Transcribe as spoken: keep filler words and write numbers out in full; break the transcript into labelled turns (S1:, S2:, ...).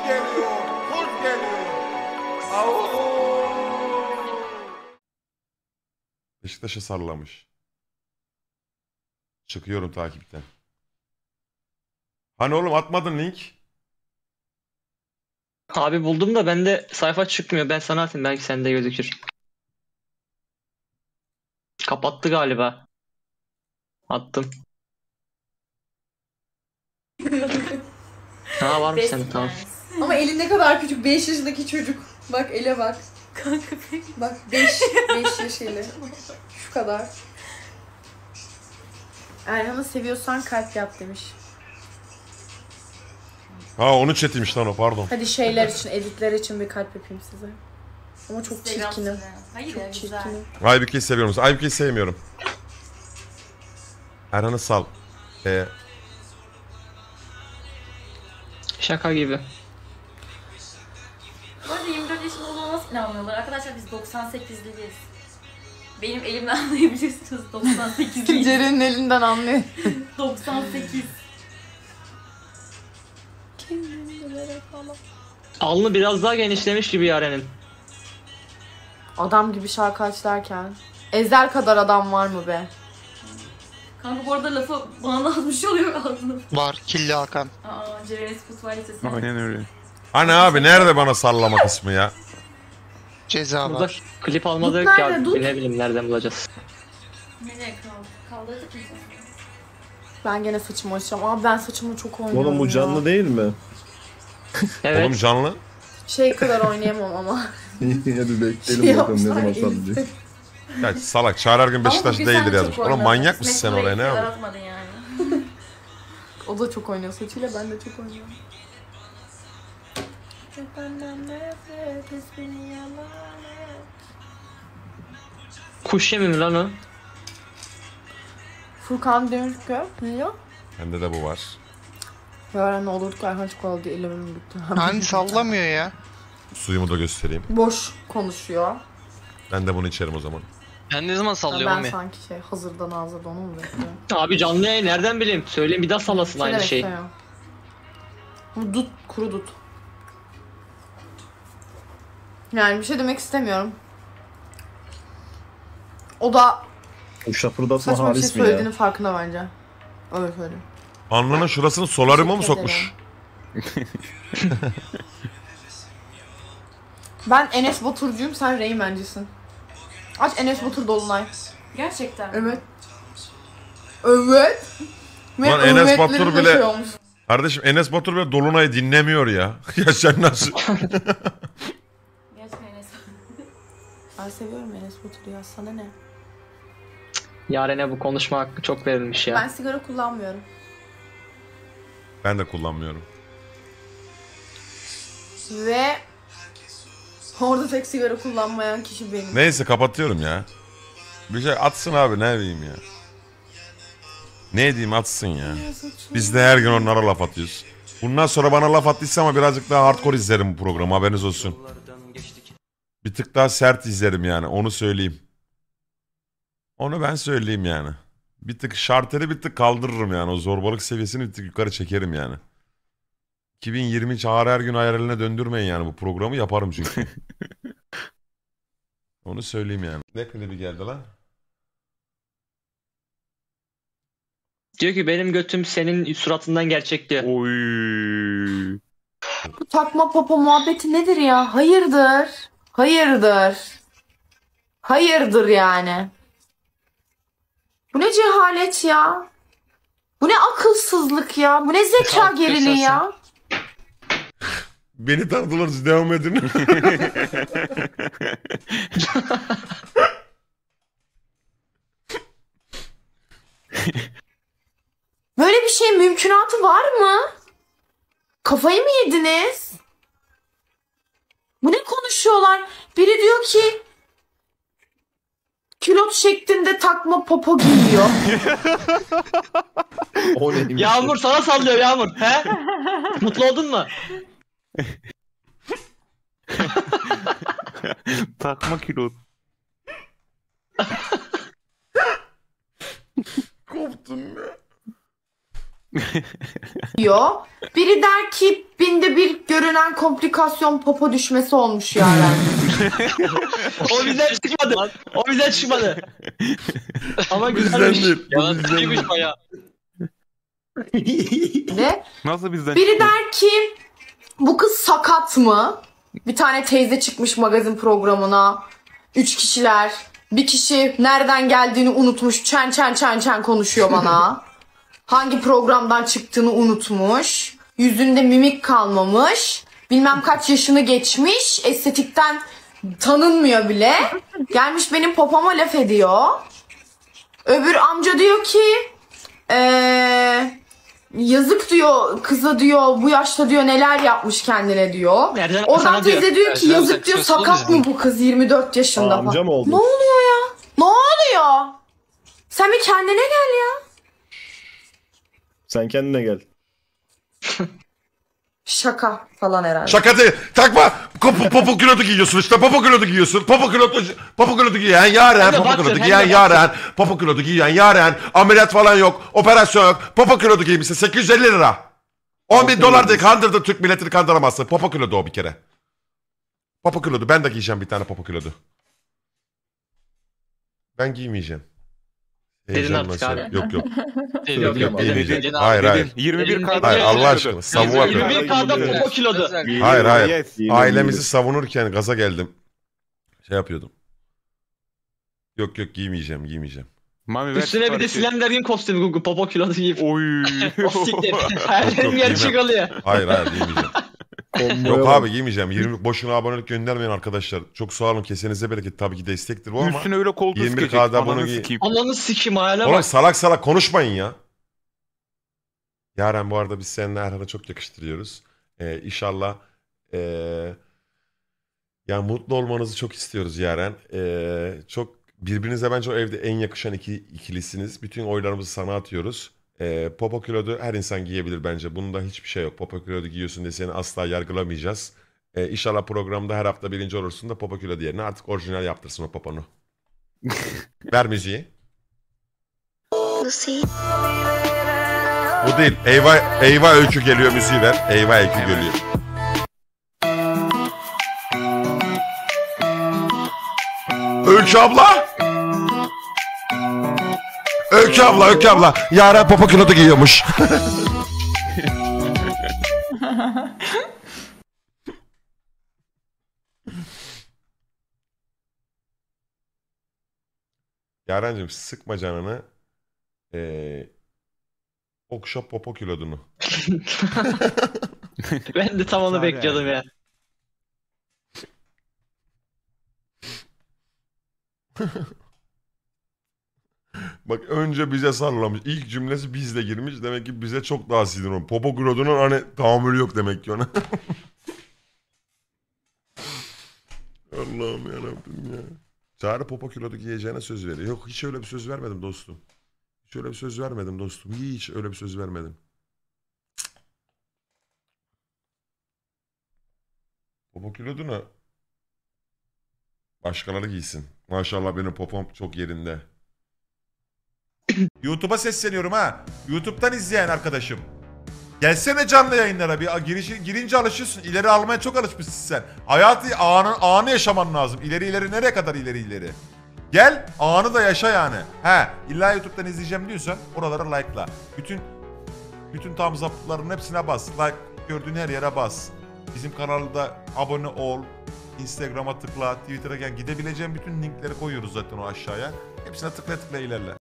S1: geliyor, kurt geliyor. Au. Beşiktaş'a sallamış. Çıkıyorum takipten. Hani oğlum atmadın link?
S2: Abi buldum da bende sayfa çıkmıyor. Ben sana atayım, belki sende gözükür. Kapattı galiba. Attım. Ha varmış
S3: Best
S2: sende, tamam.
S3: friends.
S4: Ama eli ne kadar küçük. beş yaşındaki çocuk. Bak ele bak.
S3: Kanka peki.
S4: Bak beş yaş eli. Şu kadar. Erhan'ı seviyorsan kalp yap demiş.
S1: Ha onu chat'iymiş lan o, pardon.
S4: Hadi şeyler için, editler için bir kalp yapayım size. Ama çok
S3: Instagram
S4: çirkinim.
S3: sana. Hayır
S4: Çok
S3: ya, güzel.
S4: çirkinim.
S1: Aybüke'yi seviyor musun? Aybüke'yi sevmiyorum. Erhan'ı sal. Ee,
S2: Şaka gibi.
S3: Bu arada yirmi dört yaşında olduğuna nasıl inanmıyorlar? Arkadaşlar biz doksan sekizliyiz. Benim elimden anlayabilirsiniz doksan sekizliyiz.
S4: Ceren'in elinden anlıyor.
S3: doksan sekiz.
S2: Alnı biraz daha genişlemiş gibi Yaren'in.
S4: Adam gibi şarkı aç derken. Ezel kadar adam var mı be?
S3: Kanka bu arada lafı bana da atmış oluyor ağzına.
S5: Var. Killi Hakan.
S3: Aa, Ceren'in Spotify listesi.
S6: Aynen öyle.
S1: hani abi nerede bana sallama kısmı ya?
S5: Ceza
S2: Burada
S5: var.
S2: klip almadık
S4: Dut
S2: ya.
S4: nerede, dut?
S2: Ne bileyim nereden bulacağız.
S3: Nereye kaldı? Kaldırdık mı sen?
S4: Ben gene saçımı açacağım. Abi ben saçımı çok oynuyorum
S6: Oğlum bu canlı
S4: ya.
S6: değil mi?
S2: Evet.
S1: Oğlum canlı.
S4: Şey kadar oynayamam ama.
S6: Hadi
S4: Şey
S6: bekleyelim bakalım ne zaman
S4: yapsaydı.
S6: sallayacak.
S1: Ya salak Çağrı Ergün
S3: Ama
S1: Beşiktaş
S3: bugün
S1: değildir
S3: sen de
S1: yazmış.
S3: çok
S1: Oğlum
S3: oynadın.
S1: manyak mısın sen
S3: Metro
S1: oraya, ne
S3: X'e
S1: yapıyorsun?
S3: atmadın yani.
S4: O da çok oynuyor saçıyla, ben de çok oynuyorum.
S2: Kuş yemi mi lan o?
S4: Furkan Dönüşkö. Ne diyor?
S1: Bende de bu var.
S4: Yarın olurduk Erhan çikolata diye ellerim bitti.
S5: Hani sallamıyor ya.
S1: Suyumu da göstereyim.
S4: Boş konuşuyor.
S1: Ben de bunu içerim o zaman.
S5: Ben ne zaman
S4: Ben
S5: sallıyorum mi?
S4: sanki şey hazırdan hazırda onu mu bekliyorum?
S2: Abi canlı yayın nereden bileyim? Söyleyeyim bir daha sallasın aynı
S4: Severek
S2: şey.
S4: seviyorum. Bu dut, kuru dut. Yani bir şey demek istemiyorum. O da
S6: Bu şapırdatma
S4: saçma bir şey
S6: halis mi ya?
S4: söylediğinin farkında bence. Öyle söyleyeyim.
S1: Alnının şurasını solaryuma mı
S4: Teşekkür
S1: sokmuş?
S4: Ben Enes Batur'cuyum, sen Reymen'cisin. Aç Enes Batur Dolunay.
S3: Gerçekten.
S4: Evet. Evet. Ve
S1: Lan Enes
S4: övetleri
S1: Batur
S4: de
S1: bile-
S4: şey olmuş.
S1: Kardeşim Enes Batur bile Dolunay'ı dinlemiyor ya. Ya sen nasıl?
S3: Gerçekten Enes.
S4: Ben seviyorum Enes Batur'u ya, sana ne?
S2: Yaren'e bu konuşma hakkı çok verilmiş ya.
S4: Ben sigara kullanmıyorum.
S1: Ben de kullanmıyorum.
S4: Ve orada tek sigara kullanmayan kişi benim.
S1: Neyse kapatıyorum ya. Bir şey atsın abi, ne bileyim ya. Ne diyeyim, atsın ya. Biz de her gün onlara laf atıyoruz. Bundan sonra bana laf attıysa ama birazcık daha hardcore izlerim bu programı, haberiniz olsun. Bir tık daha sert izlerim yani, onu söyleyeyim. Onu ben söyleyeyim yani. Bir tık şarteri bir tık kaldırırım yani, o zorbalık seviyesini bir tık yukarı çekerim yani. iki bin yirmi Çağrı her gün hayaline döndürmeyin yani, bu programı yaparım çünkü. Onu söyleyeyim yani. Ne klibi geldi lan?
S2: Diyor ki benim götüm senin suratından gerçek diyor.
S6: Oy.
S4: Bu takma papa muhabbeti nedir ya? Hayırdır? Hayırdır? Hayırdır yani? Bu ne cehalet ya? Bu ne akılsızlık ya? Bu ne zeka
S5: Kalk
S4: geriliği ya?
S5: göstersin.
S1: Beni tanıdılar, siz devam edin.
S4: Böyle bir şey mümkünatı var mı? Kafayı mı yediniz? Bu ne konuşuyorlar? Biri diyor ki külot şeklinde takma popo giyiyor.
S6: O neymiş?
S2: Yağmur sana sallıyor Yağmur. He? Mutlu oldun mu?
S6: Takma kilot.
S1: Koptum ya.
S4: diyor. Biri der ki binde bir görünen komplikasyon popo düşmesi olmuş yani.
S2: O bizden çıkmadı. O bizden çıkmadı. Ama
S1: Bizden
S2: güzelmiş.
S1: değil. bu
S5: Ya
S1: bizden değil.
S5: iyiymiş bayağı.
S4: De.
S6: Nasıl bizden
S4: Biri
S6: çıktı?
S4: der ki bu kız sakat mı? Bir tane teyze çıkmış magazin programına. Üç kişiler. Bir kişi nereden geldiğini unutmuş. Çen çen çen çen konuşuyor bana. Hangi programdan çıktığını unutmuş. Yüzünde mimik kalmamış. Bilmem kaç yaşını geçmiş. Estetikten tanınmıyor bile. Gelmiş benim popoma laf ediyor. Öbür amca diyor ki eee yazık diyor kıza diyor bu yaşta diyor neler yapmış kendine diyor.
S2: Nereden
S4: Oradan
S2: sana diyor.
S4: teyze diyor ki
S5: Ercan
S4: yazık diyor
S5: saçma
S4: sakat
S5: sapan
S4: mı bu kız yirmi dört yaşında
S6: Aa, amca
S4: falan.
S6: mı oldu?
S4: Ne oluyor ya? Ne oluyor? Sen bir kendine gel ya.
S6: Sen kendine gel.
S4: Şaka falan herhalde.
S1: Şaka değil. Takma. Popo, popo kilotu giyiyorsun işte. Popo kilotu giyiyorsun. Popo kilotu, popo kilotu giyen Yaren.
S2: Hem de
S1: Popo
S2: boxer,
S1: kilotu
S2: hem
S1: giyen
S2: de
S1: Yaren. Popo kilotu giyen Yaren. Ameliyat falan yok. Operasyon yok. Popo kilotu giymişsin. sekiz yüz elli lira. on bin dolar de kandırdı. Türk milletini kandıramazsın. Popo kilotu o bir kere. Popo kilotu. Ben de giyeceğim bir tane popo kilotu. Ben giymeyeceğim.
S2: Dedin
S1: Heyecanla
S2: artık
S1: şey-
S2: abi.
S1: Yok yok.
S5: Değil,
S6: Yok,
S5: yok,
S6: yok,
S1: giymeyeceğim.
S5: dedin.
S1: Hayır hayır.
S6: yirmi bir
S2: Hayır,
S6: kadar.
S1: Hayır Allah aşkına. Savuğa
S2: yirmi bir K'da popo kilodu.
S1: Hayır hayır.
S6: Yes.
S1: Ailemizi savunurken gaza geldim. Şey yapıyordum. Yok yok giymeyeceğim giymeyeceğim.
S6: Mami ver
S2: Üstüne bir de
S6: siparişi.
S2: Slender'in kostümü Google popo kilodu giyip.
S6: Oy.
S2: O siktir.
S1: Yok,
S2: Hayallerim
S1: yok,
S2: gerçek
S1: giymem.
S2: oluyor.
S1: Hayır hayır giymeyeceğim.
S6: Komboya
S1: Yok
S6: bak.
S1: abi giymeyeceğim. yirmi boşuna abonelik göndermeyin arkadaşlar. Çok sağ olun kesenize bereket. Tabii ki destektir bu ama.
S6: Üstüne öyle koltuğu
S1: yirmi bir
S6: sikecek.
S1: K'da bunu
S6: Ananı
S1: giy-
S6: sikeyim.
S2: Ananı sikim hayale
S1: Oğlum
S2: bak.
S1: salak salak konuşmayın ya. Yaren bu arada biz seninle Erhan'ı çok yakıştırıyoruz. Ee, inşallah ee, yani mutlu olmanızı çok istiyoruz Yaren. Ee, çok birbirinize bence o evde en yakışan iki ikilisiniz. Bütün oylarımızı sana atıyoruz. Ee, popo kilodu her insan giyebilir bence. Bunda hiçbir şey yok. Popo kilodu giyiyorsun diye seni asla yargılamayacağız. Ee, inşallah programda her hafta birinci olursun da popo kilodu yerine artık orijinal yaptırsın o poponu. Ver müziği. Bu değil. Eyvah, eyvah öykü geliyor müziği ver. Eyvah öykü geliyor. Öykü abla. Öykü abla, Öykü abla. Yaren popo kilodu giyiyormuş. Yarencim sıkma canını. Ee, okşa popo kilodunu.
S2: Ben de tam onu
S6: Güzel
S2: bekliyordum ya.
S1: Bak önce bize sallamış. İlk cümlesi bizle girmiş. Demek ki bize çok daha sinir olmuş. Popo kilodunun hani tahammülü yok demek ki ona. Allah'ım yarabbim ya. Çağrı popo kilodu giyeceğine söz veriyor. Yok hiç öyle bir söz vermedim dostum. Hiç öyle bir söz vermedim dostum. Hiç öyle bir söz vermedim. Popo kilodunu başkaları giysin. Maşallah benim popom çok yerinde. YouTube'a sesleniyorum ha. YouTube'dan izleyen arkadaşım. Gelsene canlı yayınlara bir girişi, girince alışıyorsun. İleri almaya çok alışmışsın sen. Hayatı anı, anı yaşaman lazım. İleri ileri nereye kadar ileri ileri. Gel anı da yaşa yani. He illa YouTube'dan izleyeceğim diyorsan oralara like'la. Bütün bütün tam zaptların hepsine bas. Like gördüğün her yere bas. Bizim kanalda abone ol. Instagram'a tıkla, Twitter'a gel. Gidebileceğin bütün linkleri koyuyoruz zaten o aşağıya. Hepsine tıkla tıkla ilerle.